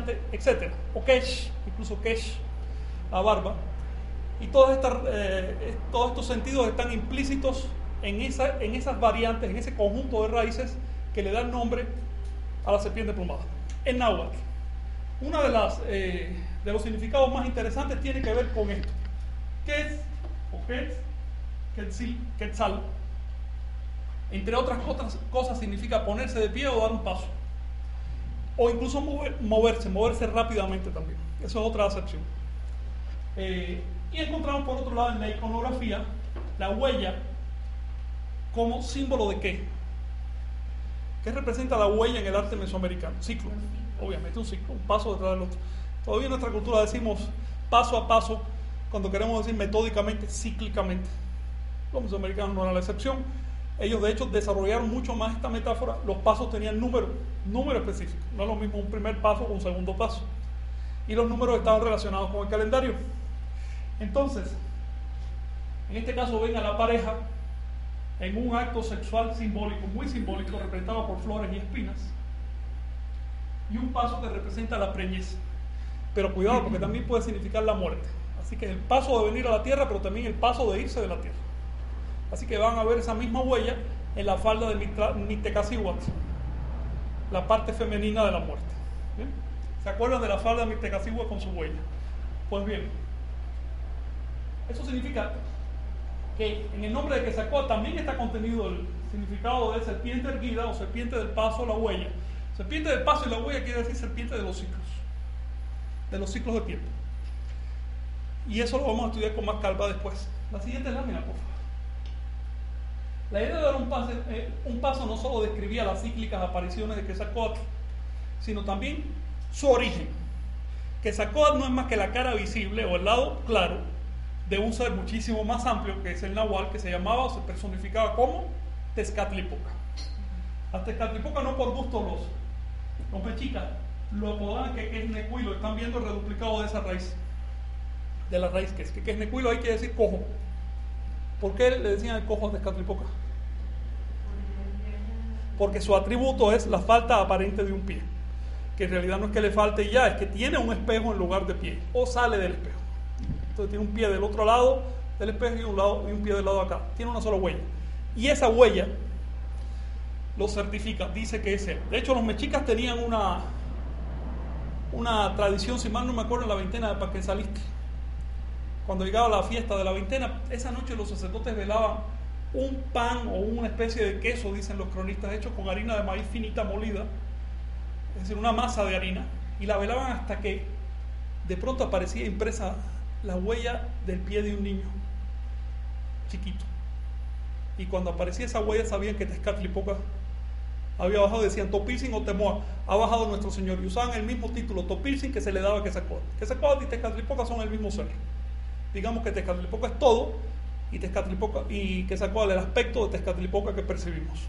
variante, etc. O Kesh, incluso Kesh, la barba. Y todos estos sentidos están implícitos en esas variantes, en ese conjunto de raíces que le dan nombre a la serpiente plumada. En náhuatl, uno de los significados más interesantes tiene que ver con esto. Quetz, o Quetz, Quetzal, entre otras cosas significa ponerse de pie o dar un paso. O incluso moverse rápidamente también. Eso es otra acepción. Y encontramos por otro lado en la iconografía la huella como símbolo de qué. ¿Qué representa la huella en el arte mesoamericano? Ciclo, obviamente un ciclo, un paso detrás del otro. Todavía en nuestra cultura decimos paso a paso cuando queremos decir metódicamente, cíclicamente. Los mesoamericanos no eran la excepción. Ellos de hecho desarrollaron mucho más esta metáfora. Los pasos tenían número específico. No es lo mismo un primer paso o un segundo paso. Y los números estaban relacionados con el calendario. Entonces, en este caso ven a la pareja en un acto sexual simbólico, muy simbólico, representado por flores y espinas, y un paso que representa la preñez. Pero cuidado, porque también puede significar la muerte. Así que el paso de venir a la tierra, pero también el paso de irse de la tierra. Así que van a ver esa misma huella en la falda de Mictecacihuatl, la parte femenina de la muerte. ¿Bien? ¿Se acuerdan de la falda de Mictecacihuatl con su huella? Pues bien, eso significa que en el nombre de Quetzalcóatl también está contenido el significado de serpiente erguida o serpiente del paso o la huella. Serpiente del paso y la huella quiere decir serpiente de los ciclos de tiempo. Y eso lo vamos a estudiar con más calma después. La siguiente lámina, por favor. La idea de dar un paso no solo describía las cíclicas apariciones de Quetzalcóatl, sino también su origen. Quetzalcóatl no es más que la cara visible o el lado claro de un ser muchísimo más amplio, que es el Nahual, que se llamaba o se personificaba como Tezcatlipoca. A Tezcatlipoca no por gusto los mexicas lo apodaban que es Necuilo. Están viendo el reduplicado de esa raíz, de la raíz que es Necuilo, ahí quiere decir cojo. ¿Por qué le decían el cojo a Tezcatlipoca? Porque su atributo es la falta aparente de un pie, que en realidad no es que le falte ya, es que tiene un espejo en lugar de pie, o sale del espejo. Entonces tiene un pie del otro lado del espejo y un pie del lado de acá. Tiene una sola huella. Y esa huella lo certifica, dice que es él. De hecho, los mexicas tenían una tradición, si mal no me acuerdo, en la veintena de Paquensalistli. Cuando llegaba la fiesta de la veintena, esa noche los sacerdotes velaban un pan o una especie de queso, dicen los cronistas, hecho con harina de maíz finita molida, es decir, una masa de harina, y la velaban hasta que de pronto aparecía impresa la huella del pie de un niño chiquito. Y cuando aparecía esa huella sabían que Tezcatlipoca había bajado, decían Topiltzin o Temoa, ha bajado nuestro Señor, y usaban el mismo título, Topiltzin, que se le daba a Quetzalcóatl. Quetzalcóatl y Tezcatlipoca son el mismo ser. Digamos que Tezcatlipoca es todo y Quetzalcóatl el aspecto de Tezcatlipoca que percibimos.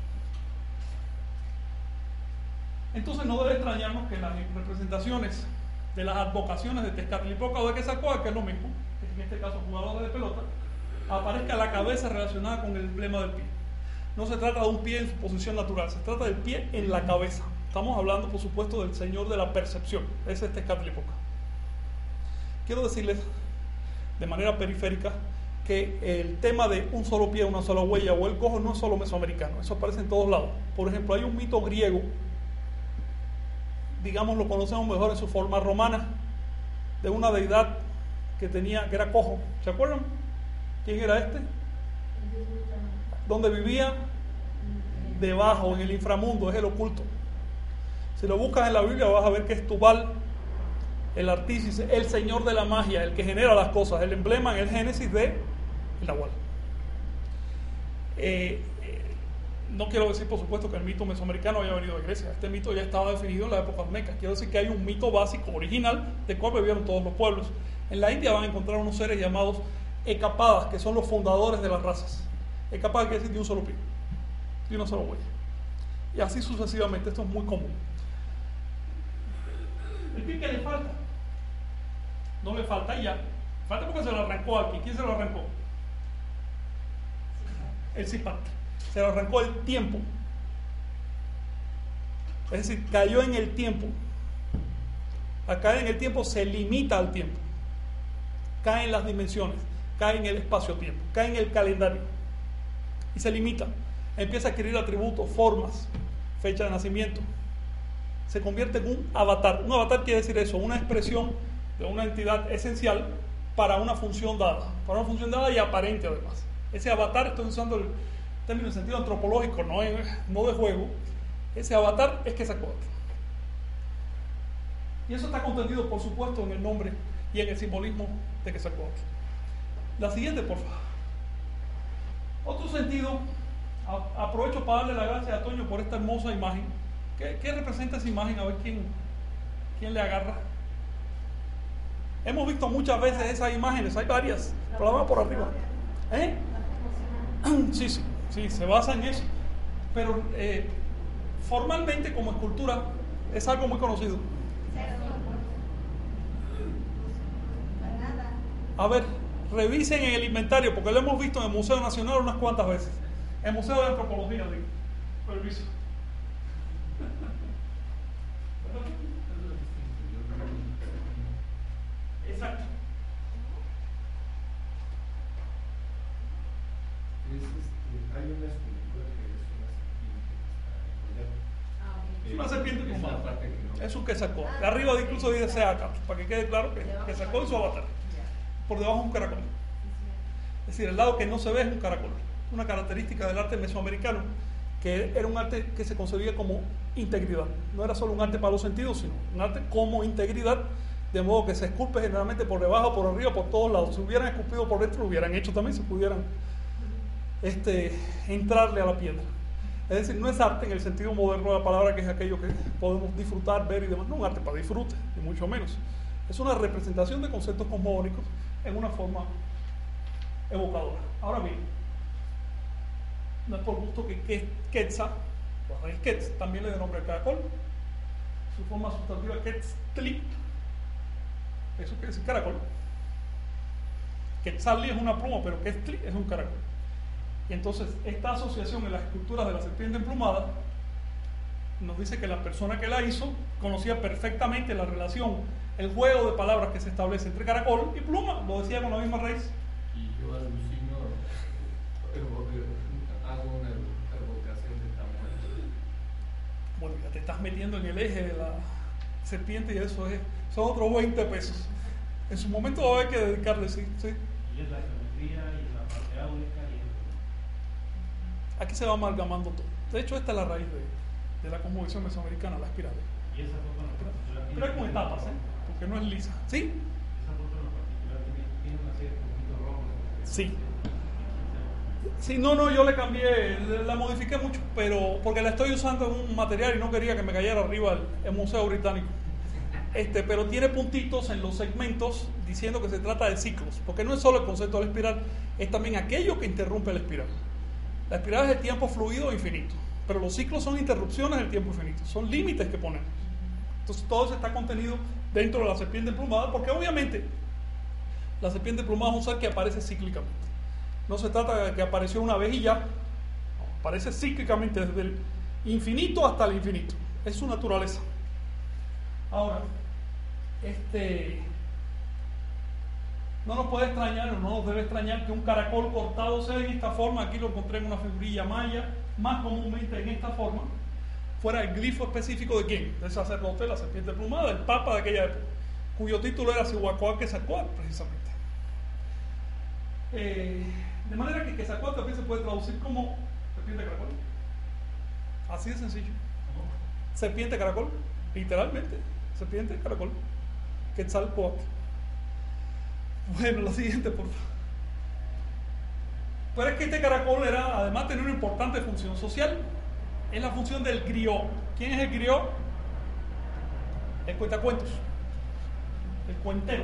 Entonces no debe extrañarnos que las representaciones de las advocaciones de Tezcatlipoca o de Quetzalcóatl, que es lo mismo, que en este caso jugadores de pelota, aparezca la cabeza relacionada con el emblema del pie. No se trata de un pie en su posición natural, se trata del pie en la cabeza. Estamos hablando, por supuesto, del Señor de la Percepción. Ese es Tezcatlipoca. Quiero decirles de manera periférica que el tema de un solo pie, una sola huella o el cojo no es solo mesoamericano, eso aparece en todos lados. Por ejemplo, hay un mito griego, digamos lo conocemos mejor en su forma romana, de una deidad que era cojo. ¿Se acuerdan? ¿Quién era este? ¿Dónde vivía? Debajo, en el inframundo, es el oculto. Si lo buscas en la Biblia vas a ver que es Tubal, el artífice, el señor de la magia, el que genera las cosas, el emblema en el Génesis de el Nahual. No quiero decir, por supuesto, que el mito mesoamericano haya venido de Grecia. Este mito ya estaba definido en la época olmeca. Quiero decir que hay un mito básico, original, de cual bebieron todos los pueblos. En la India van a encontrar unos seres llamados Ekapadas, que son los fundadores de las razas. Ekapada quiere decir de un solo pie, de una sola huella. Y así sucesivamente, esto es muy común. ¿El pie que le falta? No le falta y ya. Falta porque se lo arrancó aquí. ¿Quién se lo arrancó? El Zipatli. Se lo arrancó el tiempo. Es decir, cayó en el tiempo. Al caer en el tiempo se limita al tiempo, cae en las dimensiones, cae en el espacio-tiempo, cae en el calendario y se limita. Empieza a adquirir atributos, formas, fecha de nacimiento. Se convierte en un avatar. Un avatar quiere decir eso, una expresión de una entidad esencial para una función dada y aparente además. Ese avatar, estoy usando el término en sentido antropológico, no de juego. Ese avatar es Quetzalcóatl. Y eso está contenido, por supuesto, en el nombre y en el simbolismo de Quetzalcóatl. La siguiente, por favor. Otro sentido, aprovecho para darle las gracias a Toño por esta hermosa imagen. ¿Qué representa esa imagen? A ver quién le agarra. Hemos visto muchas veces esas imágenes, hay varias, pero la vamos por arriba. Sí, se basa en eso. Pero formalmente, como escultura, es algo muy conocido. A ver, revisen en el inventario, porque lo hemos visto en el Museo Nacional unas cuantas veces. El Museo de Antropología, digo. Permiso. Exacto. Hay una escultura que es una serpiente Es que está en el una serpiente plumada. no. Es un Quetzalcóatl. De arriba incluso dice Seaca, para que quede claro que Quetzalcóatl y su avatar. Por debajo es un caracol. Es decir, el lado que no se ve es un caracol. Una característica del arte mesoamericano, que era un arte que se concebía como integridad. No era solo un arte para los sentidos, sino un arte como integridad, de modo que se esculpe generalmente por debajo, por arriba, por todos lados. Si hubieran esculpido por dentro, lo hubieran hecho también, si pudieran entrarle a la piedra. Es decir, no es arte en el sentido moderno de la palabra, que es aquello que podemos disfrutar, ver y demás. No es un arte para disfrute, ni mucho menos. Es una representación de conceptos cosmogónicos en una forma evocadora. Ahora bien, no es por gusto que Quetzal, la raíz Quetz, también le dé nombre al caracol. Su forma sustantiva Quetztli, eso quiere decir caracol. Quetzalli es una pluma, pero Quetztli es un caracol. Y entonces esta asociación en las esculturas de la serpiente emplumada nos dice que la persona que la hizo conocía perfectamente la relación, el juego de palabras que se establece entre caracol y pluma, lo decía con la misma raíz. Y yo alucino, hago una evocación de tamaño. Bueno, ya te estás metiendo en el eje de la serpiente y eso son otros 20 pesos. En su momento va a haber que dedicarle, sí. Y es la geometría y la parte áurica y Aquí se va amalgamando todo. De hecho, esta es la raíz de la cosmovisión mesoamericana, la espiral. esa foto en lo particular Pero con etapas, porque no es lisa. ¿Sí? Esa foto en lo particular tiene una serie de puntitos rojos. Sí. Sí, no, yo le cambié, la modifiqué mucho, pero porque la estoy usando en un material y no quería que me cayera arriba el Museo Británico. Pero tiene puntitos en los segmentos diciendo que se trata de ciclos, porque no es solo el concepto de la espiral, es también aquello que interrumpe la espiral. La espiral es el tiempo fluido infinito, pero los ciclos son interrupciones del tiempo infinito, son límites que ponemos. Entonces todo eso está contenido dentro de la serpiente emplumada, porque obviamente la serpiente emplumada es un ser que aparece cíclicamente. No se trata de que apareció una vez y ya, no, aparece cíclicamente desde el infinito hasta el infinito, es su naturaleza. Ahora, no nos puede extrañar o no nos debe extrañar que un caracol cortado sea en esta forma. Aquí lo encontré en una figurilla maya, más comúnmente en esta forma, fuera el glifo específico de quién, del sacerdote de la serpiente emplumada, del papa de aquella época, cuyo título era Cihuacóatl Quetzalcóatl, precisamente. De manera que Quetzalcóatl también se puede traducir como serpiente caracol. Así de sencillo. Serpiente caracol, literalmente, serpiente caracol. Quetzalcóatl. Bueno, lo siguiente, por favor. Pero es que este caracol era, además, tenía una importante función social. Es la función del griot. ¿Quién es el griot? El cuentacuentos, el cuentero.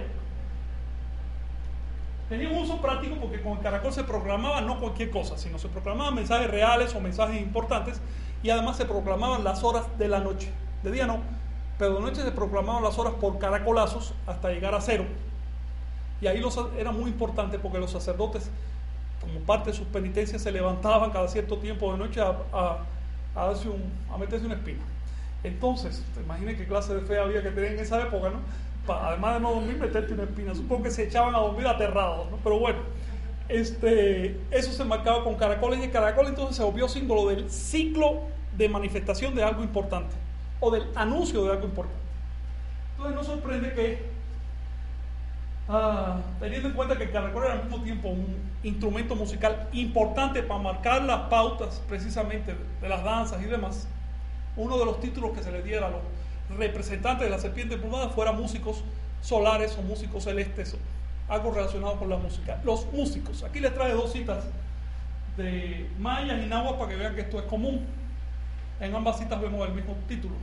Tenía un uso práctico porque con el caracol se proclamaba no cualquier cosa, sino se proclamaban mensajes reales o mensajes importantes, y además se proclamaban las horas de la noche. De día no, pero de noche se proclamaban las horas por caracolazos hasta llegar a 0. Y ahí era muy importante porque los sacerdotes, como parte de sus penitencias, se levantaban cada cierto tiempo de noche a meterse una espina. Entonces, te imaginas qué clase de fe había que tener en esa época, ¿no? Además de no dormir, meterte una espina. Supongo que se echaban a dormir aterrados, ¿no? Pero bueno, eso se marcaba con caracoles, y el caracol entonces se volvió símbolo del ciclo de manifestación de algo importante, o del anuncio de algo importante. Entonces no sorprende que, teniendo en cuenta que el caracol era al mismo tiempo un instrumento musical importante para marcar las pautas precisamente de las danzas y demás, uno de los títulos que se le diera a los representantes de la serpiente emplumada fuera músicos solares o músicos celestes, algo relacionado con la música. Los músicos, aquí les trae 2 citas de mayas y nahuas para que vean que esto es común. En ambas citas vemos el mismo título.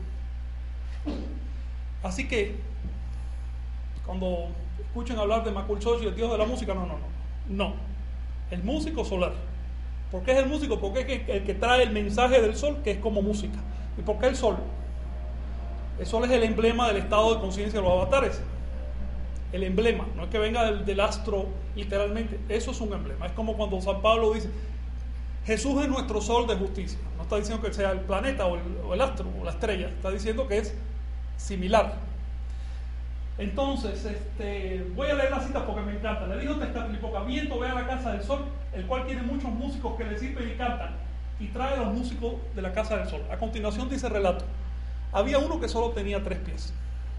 Así que cuando escuchen hablar de Maculchochi, el dios de la música, no, el músico solar. ¿Por qué es el músico? Porque es el que trae el mensaje del sol, que es como música. ¿Y por qué el sol? El sol es el emblema del estado de conciencia de los avatares. El emblema, no es que venga del astro literalmente, eso es un emblema. Es como cuando San Pablo dice, Jesús es nuestro sol de justicia. No está diciendo que sea el planeta o el astro o la estrella, está diciendo que es similar. Entonces, voy a leer la cita porque me encanta. Le dijo Tezcatlipoca: viento, ve a la casa del sol, el cual tiene muchos músicos que le sirven y cantan, y trae a los músicos de la casa del sol. A continuación dice el relato: había uno que solo tenía 3 pies.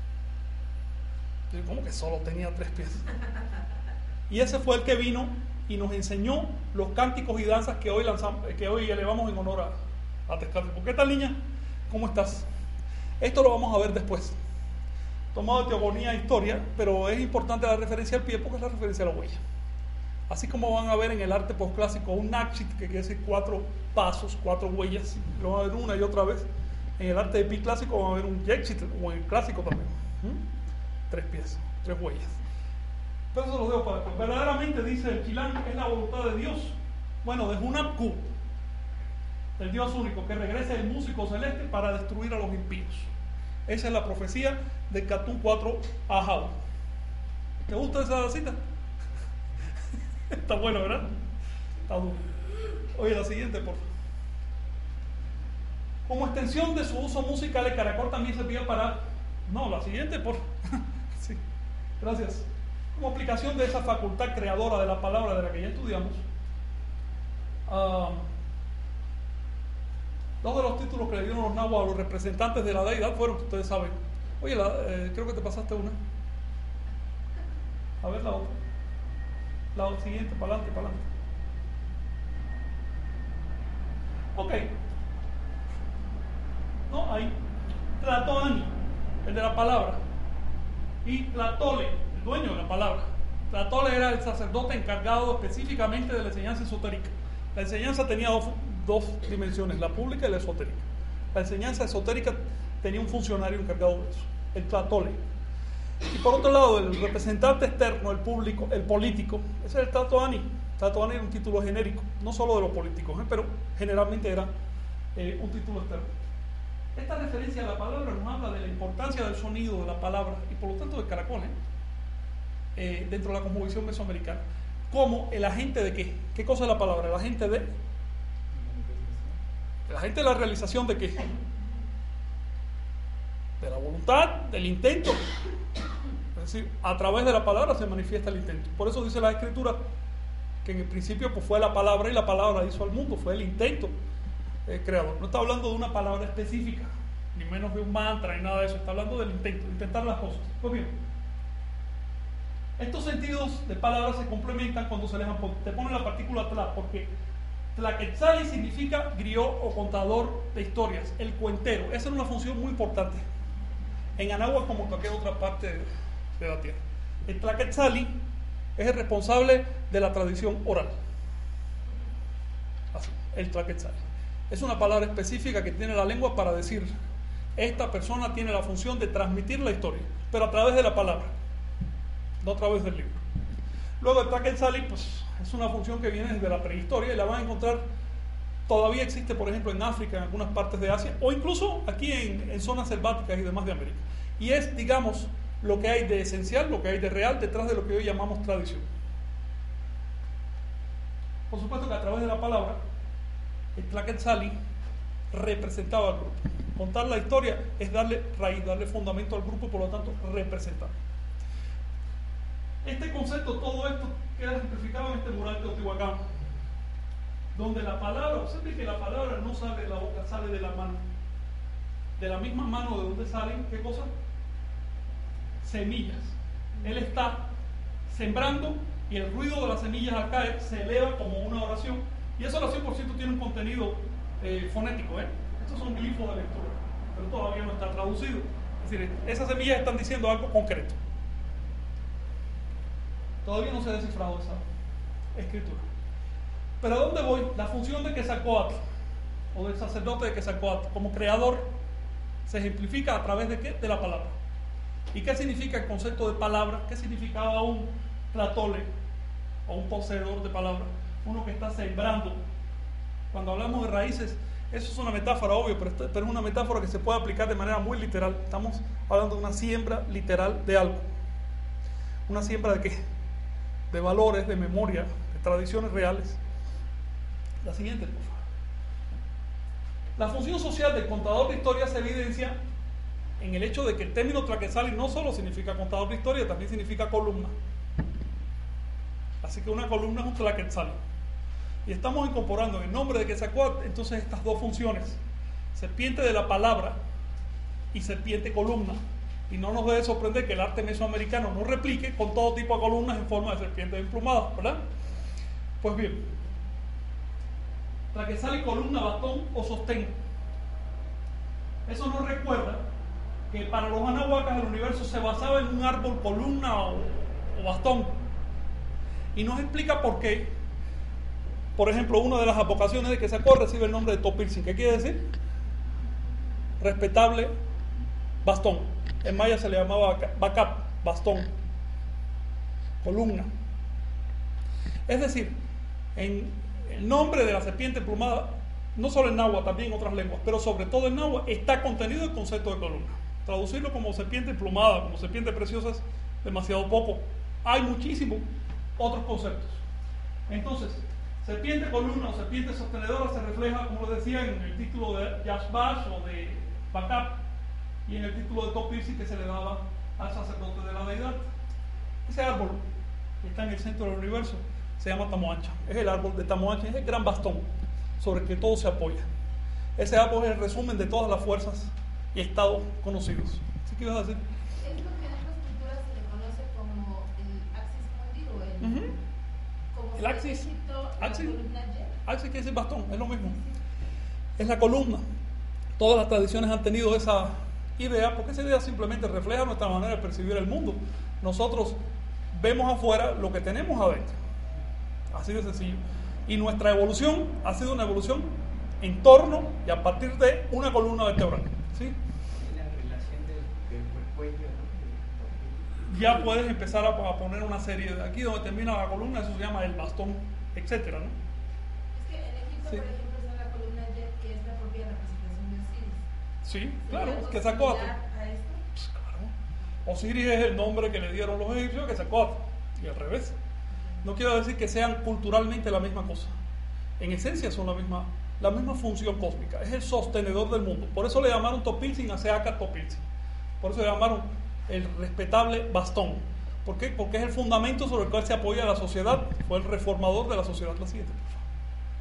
¿Cómo que solo tenía 3 pies? Y ese fue el que vino y nos enseñó los cánticos y danzas que hoy elevamos en honor a Tezcatlipoca. ¿Qué tal, niña? ¿Cómo estás? Esto lo vamos a ver después, tomado de teogonía e historia, pero es importante la referencia al pie porque es la referencia a la huella. Así como van a ver en el arte postclásico un nakshit, que quiere decir 4 pasos, 4 huellas, lo van a ver una y otra vez. En el arte epiclásico van a ver un yekshit, o en el clásico también. 3 pies, 3 huellas. Pero eso lo dejo para después. Verdaderamente, dice el Chilán, es la voluntad de Dios. Bueno, de Hunapku, el Dios único, que regrese el músico celeste para destruir a los impíos. Esa es la profecía de Catún 4 Ahau. ¿Te gusta esa cita? Está bueno, ¿verdad? Está duro. Oye, la siguiente, por favor. Como extensión de su uso musical, el caracol también servía para... No, la siguiente, por favor. Sí, gracias. Como aplicación de esa facultad creadora de la palabra de la que ya estudiamos, 2 de los títulos que le dieron los nahuas a los representantes de la deidad fueron, ustedes saben. Oye, creo que te pasaste una. A ver la otra. La siguiente, para adelante, para adelante. Ok. No, ahí. Tlatoani, el de la palabra. Y Tlatole, el dueño de la palabra. Tlatole era el sacerdote encargado específicamente de la enseñanza esotérica. La enseñanza tenía dos dimensiones, la pública y la esotérica. La enseñanza esotérica tenía un funcionario encargado de eso, el Tlatole. Y por otro lado, el representante externo, el público, el político, ese es el Tlatoani. Tlatoani era un título genérico, no solo de los políticos, pero generalmente era un título externo. Esta referencia a la palabra nos habla de la importancia del sonido de la palabra y por lo tanto del caracol dentro de la cosmovisión mesoamericana. Como el agente de qué? ¿Qué cosa es la palabra? El agente de... El agente de la realización de qué? De la voluntad, del intento. Es decir, a través de la palabra se manifiesta el intento. Por eso dice la Escritura que en el principio pues, fue la palabra y la palabra hizo al mundo, fue el intento creador. No está hablando de una palabra específica, ni menos de un mantra, ni nada de eso. Está hablando del intento, de intentar las cosas. Pues bien, estos sentidos de palabras se complementan cuando se les te ponen la partícula tla, porque tlaquetzali significa griot o contador de historias, el cuentero. Esa es una función muy importante en Anáhuac como en cualquier otra parte de la tierra. El tlaquetzali es el responsable de la tradición oral. Así, el tlaquetzali. Es una palabra específica que tiene la lengua para decir, esta persona tiene la función de transmitir la historia, pero a través de la palabra, no a través del libro. Luego el tlaquetzali, pues, es una función que viene desde la prehistoria y la van a encontrar, todavía existe, por ejemplo, en África, en algunas partes de Asia, o incluso aquí en zonas selváticas y demás de América. Y es, digamos, lo que hay de esencial, lo que hay de real detrás de lo que hoy llamamos tradición. Por supuesto que a través de la palabra, el tlaquetzali representaba al grupo. Contar la historia es darle raíz, darle fundamento al grupo y por lo tanto representar. Este concepto, todo esto queda ejemplificado en este mural de Teotihuacán, donde la palabra, observe que la palabra no sale de la boca, sale de la mano. De la misma mano de donde salen, ¿qué cosa? Semillas. Él está sembrando y el ruido de las semillas al caer se eleva como una oración. Y esa oración, por cierto, tiene un contenido fonético. Estos son glifos de lectura, pero todavía no está traducido. Es decir, esas semillas están diciendo algo concreto. Todavía no se ha descifrado esa escritura. Pero ¿a dónde voy? La función de Quetzalcóatl, o del sacerdote de Quetzalcóatl, como creador, se ejemplifica a través de ¿qué? De la palabra. ¿Y qué significa el concepto de palabra? ¿Qué significaba un tlatole o un poseedor de palabra? Uno que está sembrando. Cuando hablamos de raíces, eso es una metáfora, obvio, pero es una metáfora que se puede aplicar de manera muy literal. Estamos hablando de una siembra literal de algo. ¿Una siembra de qué? De valores, de memoria, de tradiciones reales. La siguiente, por favor. La función social del contador de historia se evidencia en el hecho de que el término Tlaquetzali no solo significa contador de historia, también significa columna. Así que una columna es un Tlaquetzali. Y estamos incorporando en el nombre de Quetzalcóatl entonces estas dos funciones: serpiente de la palabra y serpiente columna. Y no nos debe sorprender que el arte mesoamericano no replique con todo tipo de columnas en forma de serpientes emplumadas, ¿verdad? Pues bien, Tlaquetzali, columna, bastón o sostén. Eso nos recuerda que para los anahuacas el universo se basaba en un árbol, columna o bastón. Y nos explica por qué. Por ejemplo, una de las advocaciones de Quetzalcóatl recibe el nombre de Topiltzin. ¿Qué quiere decir? Respetable bastón. En maya se le llamaba bacap, bastón, columna. Es decir, en el nombre de la serpiente emplumada, no solo en náhuatl, también en otras lenguas, pero sobre todo en náhuatl, está contenido el concepto de columna. Traducirlo como serpiente emplumada, como serpiente preciosa, es demasiado poco. Hay muchísimos otros conceptos. Entonces, serpiente columna o serpiente sostenedora se refleja, como les decía, en el título de Yashbash o de Bacap y en el título de Topiltzin que se le daba al sacerdote de la deidad. Ese árbol que está en el centro del universo se llama Tamoancha. Es el árbol de Tamoancha, es el gran bastón sobre el que todo se apoya. Ese árbol es el resumen de todas las fuerzas y estados conocidos. ¿Sí que ibas a decir? Es lo que en otras culturas se le conoce como el axis mundi o el... Como El axis. Axis Axis quiere decir bastón, es lo mismo. Es la columna. Todas las tradiciones han tenido esa idea, porque esa idea simplemente refleja nuestra manera de percibir el mundo. Nosotros vemos afuera lo que tenemos adentro. Así de sencillo. Y nuestra evolución ha sido una evolución en torno y a partir de una columna vertebral. ¿Sí? La relación del cuello, ¿no? Ya puedes empezar a poner una serie de aquí donde termina la columna, eso se llama el bastón, etcétera, ¿no? Es que en Egipto, Sí. por ejemplo, está la columna Jet, que es la propia representación de Osiris. Sí, claro, ¿Sería algo Quetzalcóatl. similar a esto? Pues claro. Osiris es el nombre que le dieron los egipcios a Quetzalcóatl, y al revés. No quiero decir que sean culturalmente la misma cosa. En esencia son la misma función cósmica. Es el sostenedor del mundo. Por eso le llamaron Topiltzin a Seaca Topiltzin. Por eso le llamaron el respetable bastón. ¿Por qué? Porque es el fundamento sobre el cual se apoya la sociedad. Fue el reformador de la sociedad. La siguiente, por favor.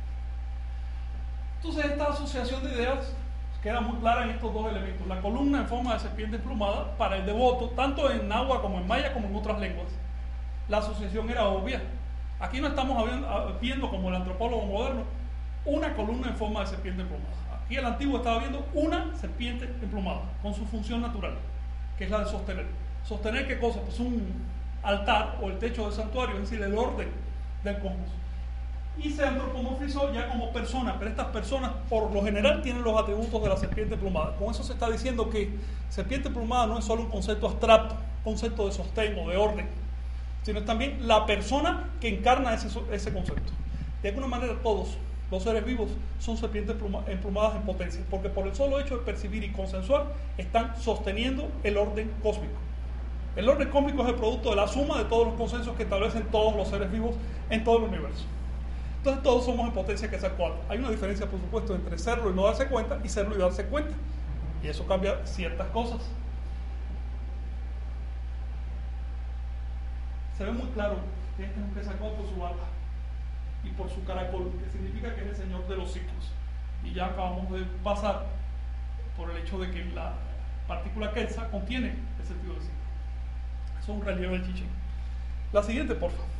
Entonces esta asociación de ideas queda muy clara en estos dos elementos. La columna en forma de serpiente emplumada para el devoto, tanto en náhuatl como en maya como en otras lenguas. La asociación era obvia. Aquí no estamos viendo, como el antropólogo moderno, una columna en forma de serpiente emplumada. Aquí el antiguo estaba viendo una serpiente emplumada, con su función natural, que es la de sostener. ¿Sostener qué cosa? Pues un altar o el techo del santuario, es decir, el orden del cosmos. Y se antropomorfizó ya como persona, pero estas personas por lo general tienen los atributos de la serpiente emplumada. Con eso se está diciendo que serpiente emplumada no es solo un concepto abstracto, concepto de sostén o de orden, sino también la persona que encarna ese concepto. De alguna manera todos los seres vivos son serpientes emplumadas en potencia, porque por el solo hecho de percibir y consensuar están sosteniendo el orden cósmico. El orden cósmico es el producto de la suma de todos los consensos que establecen todos los seres vivos en todo el universo. Entonces todos somos en potencia Quetzalcóatl. Hay una diferencia, por supuesto, entre serlo y no darse cuenta y serlo y darse cuenta. Y eso cambia ciertas cosas. Se ve muy claro que este es un Quetzalcóatl por su barba y por su caracol, que significa que es el señor de los ciclos. Y ya acabamos de pasar por el hecho de que la partícula Quetzal contiene el sentido del ciclo. Eso es un relieve del Chichén. La siguiente, por favor.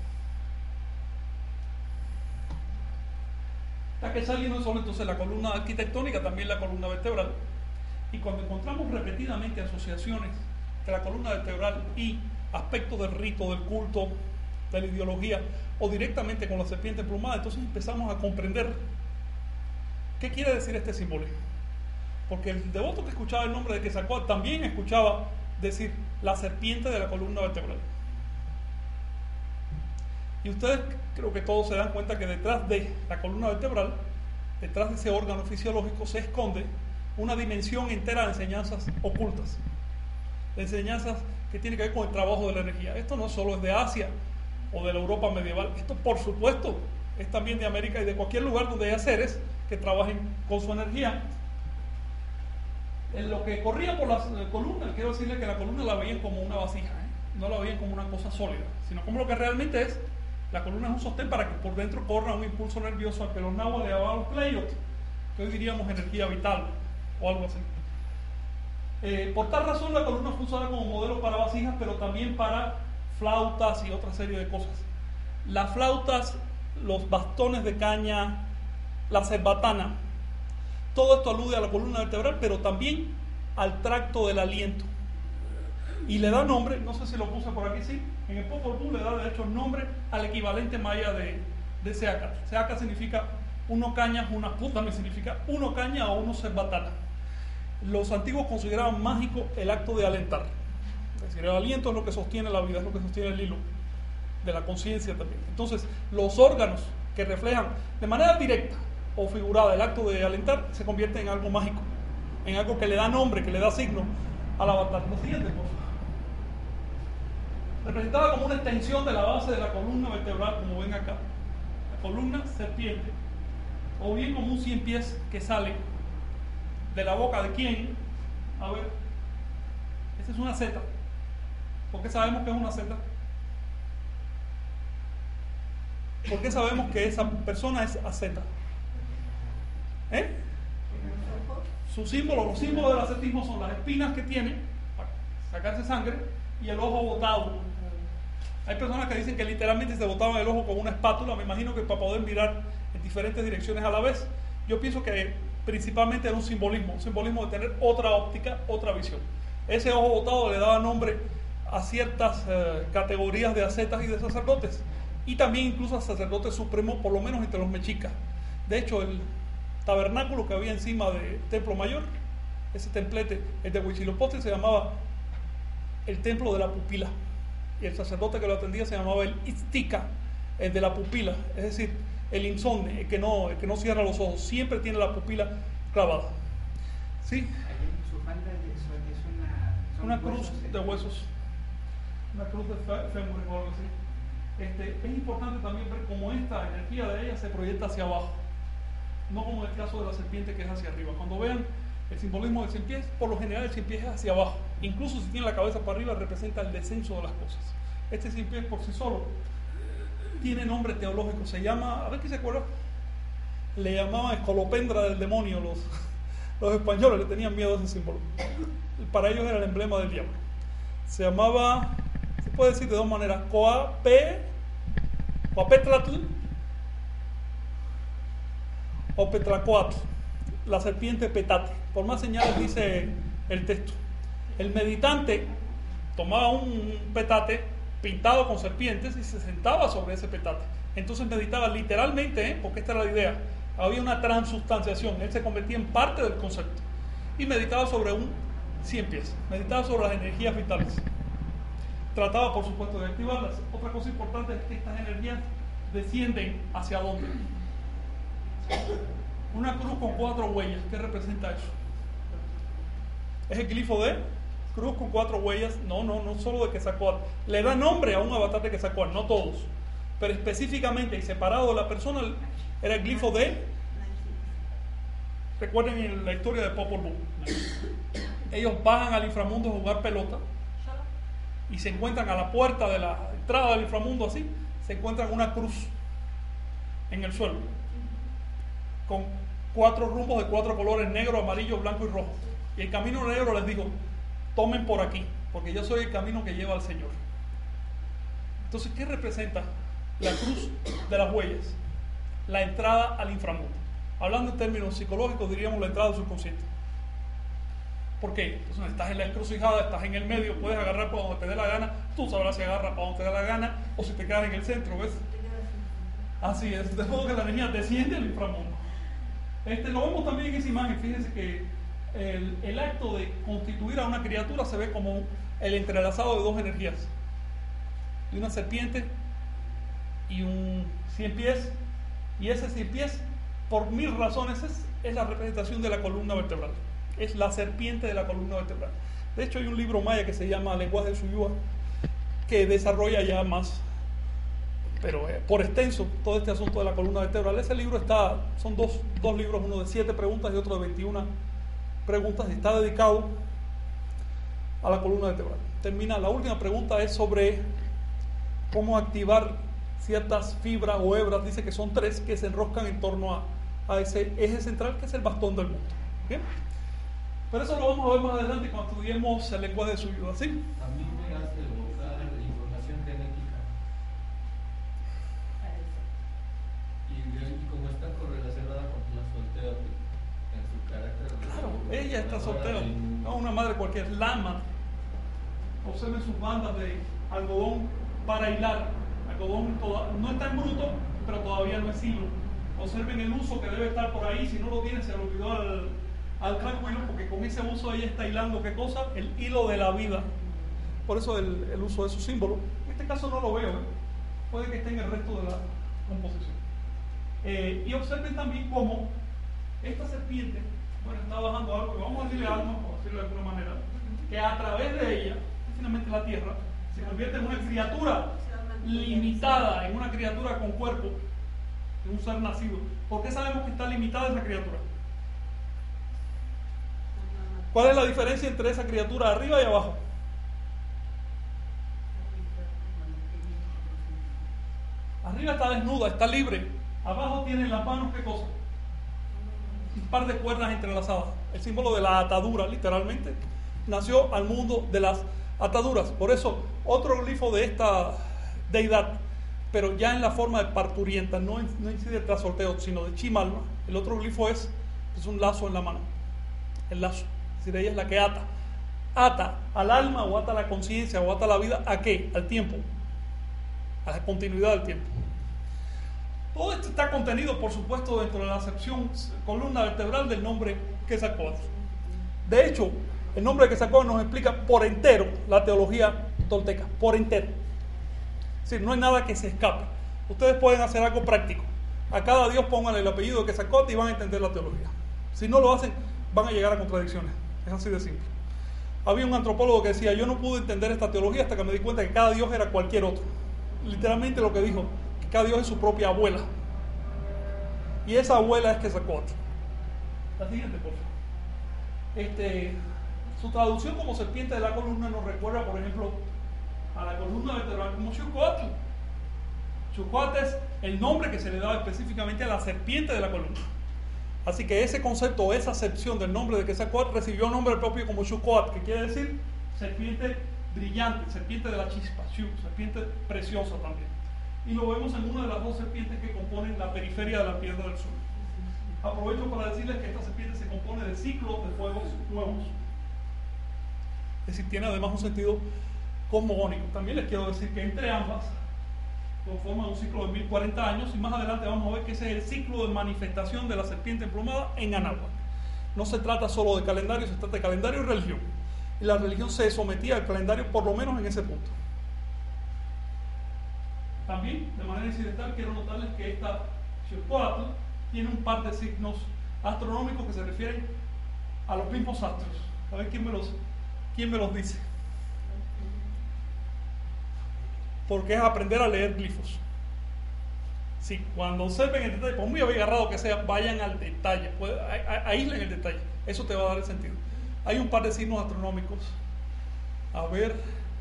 La Quetzal no es solo entonces la columna arquitectónica, también la columna vertebral. Y cuando encontramos repetidamente asociaciones de la columna vertebral y aspectos del rito, del culto, de la ideología, o directamente con la serpiente emplumada, entonces empezamos a comprender qué quiere decir este simbolismo. Porque el devoto que escuchaba el nombre de Quetzalcóatl también escuchaba decir la serpiente de la columna vertebral. Y ustedes creo que todos se dan cuenta que detrás de la columna vertebral, detrás de ese órgano fisiológico, se esconde una dimensión entera de enseñanzas ocultas, de enseñanzas que tienen que ver con el trabajo de la energía. Esto no solo es de Asia o de la Europa medieval, esto por supuesto es también de América y de cualquier lugar donde haya seres que trabajen con su energía. En lo que corría por las columnas, quiero decirle que la columna la veían como una vasija, no la veían como una cosa sólida, sino como lo que realmente es. La columna es un sostén para que por dentro corra un impulso nervioso al que los náhuatl le llamaban pleiot, que hoy diríamos energía vital o algo así. Por tal razón la columna fue usada como modelo para vasijas, pero también para flautas y otra serie de cosas. Las flautas, los bastones de caña, la cerbatana, todo esto alude a la columna vertebral, pero también al tracto del aliento. Y le da nombre, no sé si lo puse por aquí, sí, en el Popol Vuh le da de hecho nombre al equivalente maya de Seacat. Seacat significa uno caña, una put también significa uno caña o uno cerbatana. Los antiguos consideraban mágico el acto de alentar. Es decir, el aliento es lo que sostiene la vida, es lo que sostiene el hilo de la conciencia también. Entonces, los órganos que reflejan de manera directa o figurada el acto de alentar se convierten en algo mágico, en algo que le da nombre, que le da signo al avatar. Lo siguiente, por favor. Representada como una extensión de la base de la columna vertebral, como ven acá. La columna serpiente, o bien como un 100 pies que sale de la boca de quién. A ver, esa es una zeta. ¿Por qué sabemos que es una zeta? ¿Por qué sabemos que esa persona es asceta? Su símbolo, los símbolos del ascetismo son las espinas que tiene para sacarse sangre y el ojo botado. Hay personas que dicen que literalmente se botaban el ojo con una espátula, me imagino que para poder mirar en diferentes direcciones a la vez. Yo pienso que principalmente era un simbolismo de tener otra óptica, otra visión. Ese ojo botado le daba nombre a ciertas categorías de ascetas y de sacerdotes, y también incluso a sacerdotes supremos, por lo menos entre los mexicas. De hecho, el tabernáculo que había encima del Templo Mayor, ese templete, el de Huitzilopochtli, se llamaba el Templo de la Pupila, y el sacerdote que lo atendía se llamaba el Itztica, el de la pupila, es decir, el insomne, el que no cierra los ojos, siempre tiene la pupila clavada. ¿Sí? Su falda es una cruz de huesos, una cruz de fémur o algo así. Es importante también ver cómo esta energía de ella se proyecta hacia abajo, no como en el caso de la serpiente que es hacia arriba. Cuando vean el simbolismo del 100 pies, por lo general el 100 pies es hacia abajo, incluso si tiene la cabeza para arriba representa el descenso de las cosas. Este 100 pies por sí solo tiene nombre teológico, se llama, a ver qué se acuerda, le llamaban escolopendra del demonio, los españoles le tenían miedo a ese símbolo, para ellos era el emblema del diablo. Se llamaba, se puede decir de dos maneras, Coapetlatl o Petracoatl, la serpiente petate. Por más señales dice el texto. El meditante tomaba un petate pintado con serpientes y se sentaba sobre ese petate. Entonces meditaba literalmente, porque esta era la idea. Había una transustanciación, él se convertía en parte del concepto. Y meditaba sobre un 100 pies, meditaba sobre las energías vitales. Trataba, por supuesto, de activarlas. Otra cosa importante es que estas energías descienden hacia dónde. Una cruz con 4 huellas, ¿qué representa eso? Es el glifo de cruz con 4 huellas, no solo de Quetzalcóatl. Le da nombre a un avatar de Quetzalcóatl, no todos. pero específicamente y separado de la persona era el glifo de, recuerden la historia de Popol Vuh. Ellos bajan al inframundo a jugar pelota y se encuentran a la puerta de la entrada del inframundo, así, se encuentran una cruz en el suelo con 4 rumbos de 4 colores: negro, amarillo, blanco y rojo. Y el camino negro les dijo: tomen por aquí, porque yo soy el camino que lleva al Señor. Entonces, ¿qué representa la cruz de las huellas? La entrada al inframundo. Hablando en términos psicológicos, diríamos la entrada al subconsciente. ¿Por qué? Entonces, estás en la encrucijada, estás en el medio, puedes agarrar para donde te dé la gana. Tú sabrás si agarras para donde te dé la gana o si te quedas en el centro, ¿ves? Así es, de modo que la energía desciende al inframundo. Lo vemos también en esa imagen. Fíjense que el acto de constituir a una criatura se ve como el entrelazado de 2 energías, de una serpiente y un 100 pies, y ese 100 pies, por 1000 razones, es la representación de la columna vertebral, es la serpiente de la columna vertebral. De hecho, hay un libro maya que se llama Lenguaje de Suyúa, que desarrolla ya más, pero por extenso, todo este asunto de la columna vertebral. Ese libro son dos libros, uno de 7 preguntas y otro de 21 preguntas, y está dedicado a la columna vertebral. La última pregunta es sobre cómo activar ciertas fibras o hebras, dice que son 3, que se enroscan en torno a ese eje central, que es el bastón del mundo. ¿Bien? Pero eso lo vamos a ver más adelante cuando estudiemos el lenguaje de Suyúa, ¿sí? A mí me hace evocar información genética. Y como está correlacionada con la soltera en su carácter. Claro, ella está soltera, no una madre cualquier. Lama, observen sus bandas de algodón para hilar. Algodón no está en bruto, pero todavía no es hilo. Observen el uso que debe estar por ahí. Si no lo tiene, se lo olvidó al tranquilo, porque con ese uso ella está hilando, ¿qué cosa? El hilo de la vida. Por eso el uso de su símbolo. En este caso no lo veo, puede que esté en el resto de la composición. Y observen también cómo esta serpiente, está bajando algo que vamos a decirle alma, por decirlo de alguna manera, que a través de ella, finalmente la tierra, se convierte en una criatura limitada, en una criatura con cuerpo, en un ser nacido. ¿Por qué sabemos que está limitada esa criatura? ¿Cuál es la diferencia entre esa criatura arriba y abajo? Arriba está desnuda, está libre. Abajo tiene en las manos, ¿qué cosa? Un par de cuerdas entrelazadas. El símbolo de la atadura, literalmente, nació al mundo de las ataduras. Por eso, otro glifo de esta deidad, pero ya en la forma de parturienta, no incide tras sorteo, sino de chimalma. El otro glifo es un lazo en la mano. El lazo. Es decir, ella es la que ata. Ata al alma o ata a la conciencia o ata a la vida. ¿A qué? Al tiempo. A la continuidad del tiempo. Todo esto está contenido, por supuesto, dentro de la acepción columna vertebral del nombre Quetzalcóatl. De hecho, el nombre de Quetzalcóatl nos explica por entero la teología tolteca, por entero. Es decir, no hay nada que se escape. Ustedes pueden hacer algo práctico. A cada dios pónganle el apellido de Quetzalcóatl y van a entender la teología. Si no lo hacen, van a llegar a contradicciones. Es así de simple. Había un antropólogo que decía: yo no pude entender esta teología hasta que me di cuenta que cada dios era cualquier otro. Literalmente lo que dijo, que cada dios es su propia abuela. Y esa abuela es Quetzalcóatl. La siguiente, por favor. Su traducción como serpiente de la columna nos recuerda, por ejemplo, a la columna vertebral como Xucoatl. Xucoatl es el nombre que se le da específicamente a la serpiente de la columna. Así que ese concepto o esa acepción del nombre de Quetzalcóatl recibió un nombre propio como Xucoatl, que quiere decir serpiente brillante, serpiente de la chispa, serpiente preciosa también. Y lo vemos en una de las 2 serpientes que componen la periferia de la piedra del sol. Aprovecho para decirles que esta serpiente se compone de ciclos de fuegos nuevos. Es decir, tiene además un sentido cosmogónico. También les quiero decir que entre ambas conforman un ciclo de 1040 años, y más adelante vamos a ver que ese es el ciclo de manifestación de la serpiente emplumada en Anáhuac. No se trata solo de calendario, se trata de calendario y religión. Y la religión se sometía al calendario por lo menos en ese punto. También, de manera incidental, quiero notarles que esta Xucoatl tiene un par de signos astronómicos que se refieren a los mismos astros. A ver quién me los dice. Porque es aprender a leer glifos. Sí, cuando observen el detalle, por muy agarrado que sea, vayan al detalle, aíslen el detalle, eso te va a dar el sentido. Hay un par de signos astronómicos. A ver,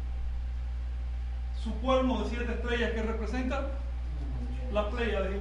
su cuerno de 7 estrellas que representa las Pléyades,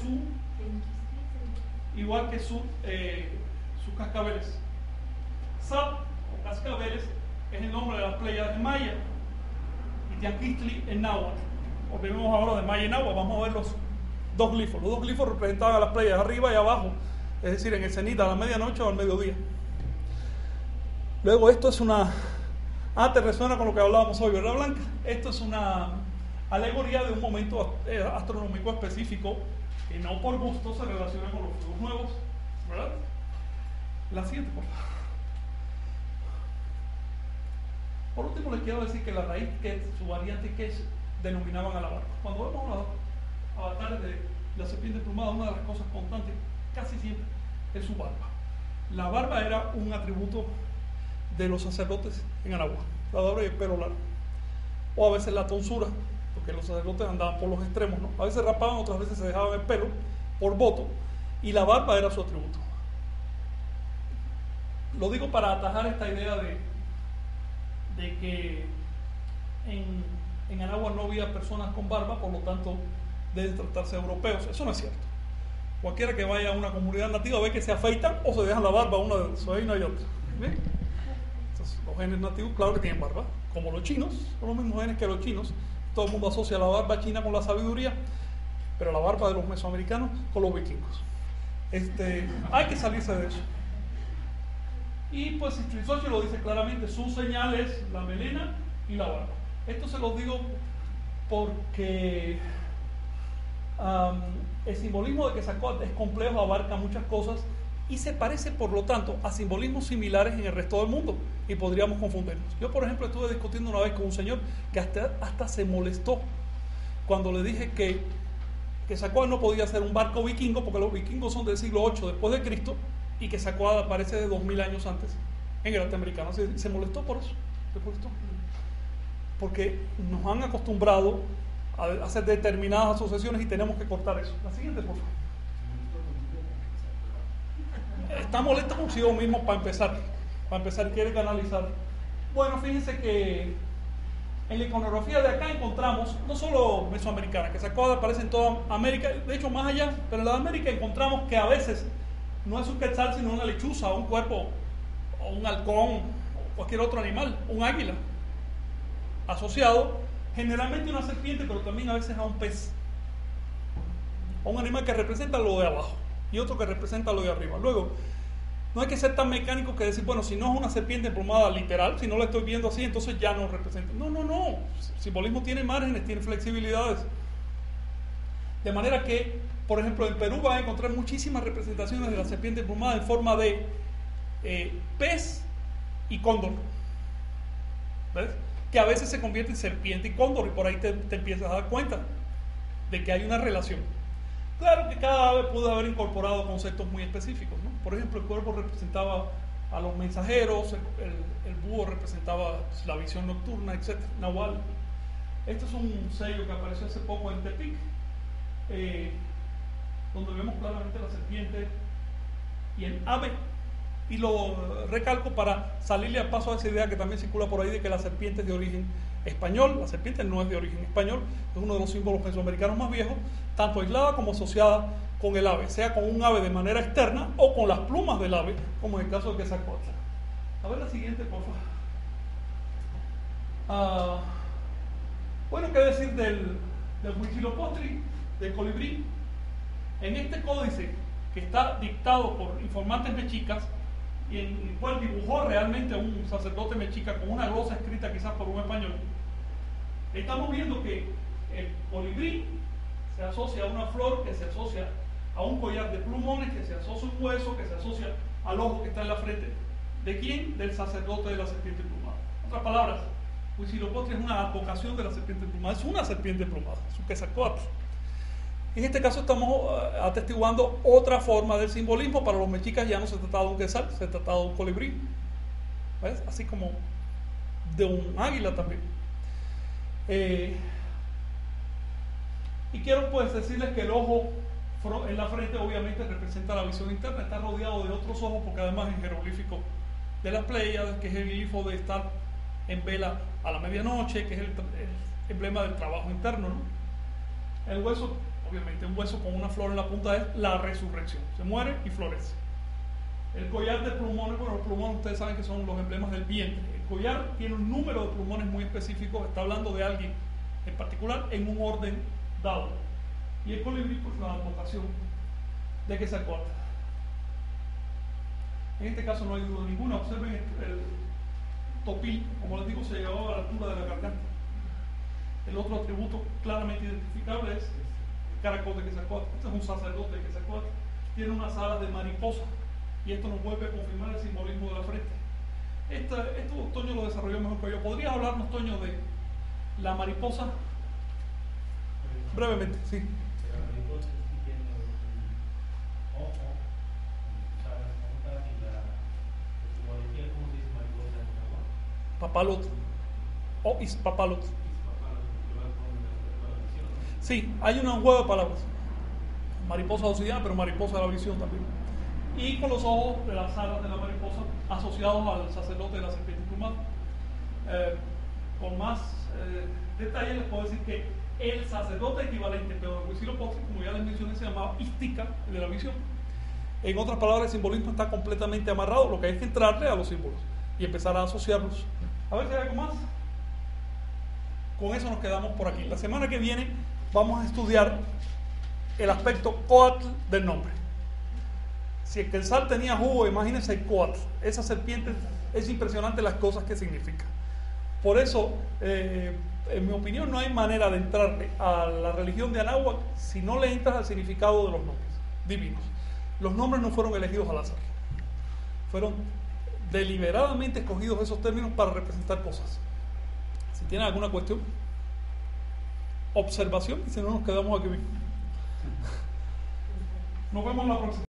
igual que sus cascabeles. Sap o cascabeles es el nombre de las Pléyades en maya y Teanquistli en náhuatl. Volvemos ahora de maya y náhuatl, vamos a ver los dos glifos. Los dos glifos representaban a las Pléyades arriba y abajo, es decir, en el cenit a la medianoche o al mediodía. Luego esto es una... te resuena con lo que hablábamos hoy, ¿verdad, Blanca? Esto es una alegoría de un momento astronómico específico que no por gusto se relaciona con los fuegos nuevos, ¿verdad? La siguiente, por favor. Por último, les quiero decir que la raíz Ket, su variante Kesh, denominaban a la barba. Cuando vemos los avatares de la serpiente emplumada, una de las cosas constantes, casi siempre, es su barba. La barba era un atributo de los sacerdotes en Aragua, la barba y el pelo largo. O a veces la tonsura, porque los sacerdotes andaban por los extremos, ¿no? A veces rapaban, otras veces se dejaban el pelo por voto, y la barba era su atributo. Lo digo para atajar esta idea de que en Aragua no había personas con barba, por lo tanto deben tratarse de europeos. Eso no es cierto. Cualquiera que vaya a una comunidad nativa ve que se afeitan o se dejan la barba una de dos, ahí no hay otra. ¿Bien? Entonces, los genes nativos, claro que tienen barba, como los chinos, son los mismos genes que los chinos. Todo el mundo asocia la barba china con la sabiduría, pero la barba de los mesoamericanos con los vikingos. Hay que salirse de eso. Y pues Istrisóchi lo dice claramente, su señal es la melena y la barba. Esto se lo digo porque el simbolismo de Quetzalcóatl es complejo, abarca muchas cosas y se parece, por lo tanto, a simbolismos similares en el resto del mundo y podríamos confundirnos. Yo, por ejemplo, estuve discutiendo una vez con un señor que hasta se molestó cuando le dije que Quetzalcóatl no podía ser un barco vikingo porque los vikingos son del siglo VIII después de Cristo y Quetzalcóatl aparece de 2000 años antes en el arte americano. Se molestó por eso, porque nos han acostumbrado a hacer determinadas asociaciones y tenemos que cortar eso. La siguiente, por favor. Está molesto consigo mismo para empezar quiere canalizar. Bueno, fíjense que en la iconografía de acá encontramos no solo mesoamericana, que Quetzalcóatl aparece en toda América, de hecho más allá, pero en la de América encontramos que a veces no es un quetzal sino una lechuza, o un cuerpo, o un halcón, o cualquier otro animal, un águila, asociado generalmente a una serpiente, pero también a veces a un pez, o un animal que representa lo de abajo y otro que representa lo de arriba. Luego, no hay que ser tan mecánico que decir, bueno, si no es una serpiente emplumada literal, si no la estoy viendo así, entonces ya no representa. No. El simbolismo tiene márgenes, tiene flexibilidades. De manera que, por ejemplo, en Perú vas a encontrar muchísimas representaciones de la serpiente emplumada en forma de pez y cóndor. ¿Ves? Que a veces se convierte en serpiente y cóndor, y por ahí te empiezas a dar cuenta de que hay una relación. Claro que cada ave pudo haber incorporado conceptos muy específicos, ¿no? Por ejemplo, el cuervo representaba a los mensajeros, el búho representaba la visión nocturna, etc. Nahual. Este es un sello que apareció hace poco en Tepic, donde vemos claramente la serpiente y el ave. Y lo recalco para salirle al paso a esa idea que también circula por ahí de que la serpiente es de origen español. La serpiente no es de origen español, es uno de los símbolos mesoamericanos más viejos, tanto aislada como asociada con el ave, sea con un ave de manera externa o con las plumas del ave, como en el caso de Quetzalcóatl. A ver la siguiente, por favor. Bueno, ¿qué decir del Huitzilopochtli, del colibrí? En este códice, que está dictado por informantes mexicas, y en el cual dibujó realmente a un sacerdote mexica con una glosa escrita quizás por un español, estamos viendo que el colibrí se asocia a una flor, que se asocia a un collar de plumones, que se asocia a un hueso, que se asocia al ojo que está en la frente. ¿De quién? Del sacerdote de la serpiente emplumada. En otras palabras, Huitzilopochtli es una advocación de la serpiente emplumada, es una serpiente emplumada, es un Quetzalcóatl. En este caso estamos atestiguando otra forma del simbolismo. Para los mexicas ya no se trataba de un quetzal, se trataba de un colibrí, ¿ves? Así como de un águila también. Y quiero pues decirles que el ojo en la frente obviamente representa la visión interna, está rodeado de otros ojos porque además es jeroglífico de las Pléyades, que es el glifo de estar en vela a la medianoche, que es el emblema del trabajo interno, ¿no? El hueso, obviamente un hueso con una flor en la punta, es la resurrección, se muere y florece. El collar de plumones, bueno, los plumones ustedes saben que son los emblemas del vientre. El collar tiene un número de plumones muy específico, está hablando de alguien en particular en un orden dado. Y el colibrí, pues la advocación de que se acorta. En este caso no hay duda ninguna. Observen el topil, como les digo, se llegaba a la altura de la garganta. El otro atributo claramente identificable es el caracol de Quetzalcóatl. Este es un sacerdote de Quetzalcóatl. Tiene unas alas de mariposa y esto nos vuelve a confirmar el simbolismo de la frente. Esto Toño lo desarrolló mejor que yo. ¿Podrías hablarnos, Toño, de la mariposa? Brevemente, sí. La mariposa sí tiene un ojo, sus alas juntas y la simbología, ¿cómo se dice mariposa en agua? Papalot. O ispapalot. Sí, hay un juego de palabras. Mariposa obsidiana, pero mariposa de la visión también. Y con los ojos de las alas de la mariposa asociados al sacerdote de la serpiente plumada. Con más detalle les puedo decir que el sacerdote equivalente, pero el Huitzilopochtli, como ya les mencioné, se llamaba Ixtica, el de la visión. En otras palabras, el simbolismo está completamente amarrado, lo que hay que entrarle a los símbolos y empezar a asociarlos. A ver si hay algo más. Con eso nos quedamos por aquí. La semana que viene vamos a estudiar el aspecto coatl del nombre. Si el Quetzal tenía jugo, imagínense el coatl. Esa serpiente, es impresionante las cosas que significa. Por eso, en mi opinión, no hay manera de entrarle a la religión de Anáhuac si no le entras al significado de los nombres divinos. Los nombres no fueron elegidos al azar. Fueron deliberadamente escogidos esos términos para representar cosas. Si tienen alguna cuestión, observación, y si no nos quedamos aquí mismo. Nos vemos la próxima.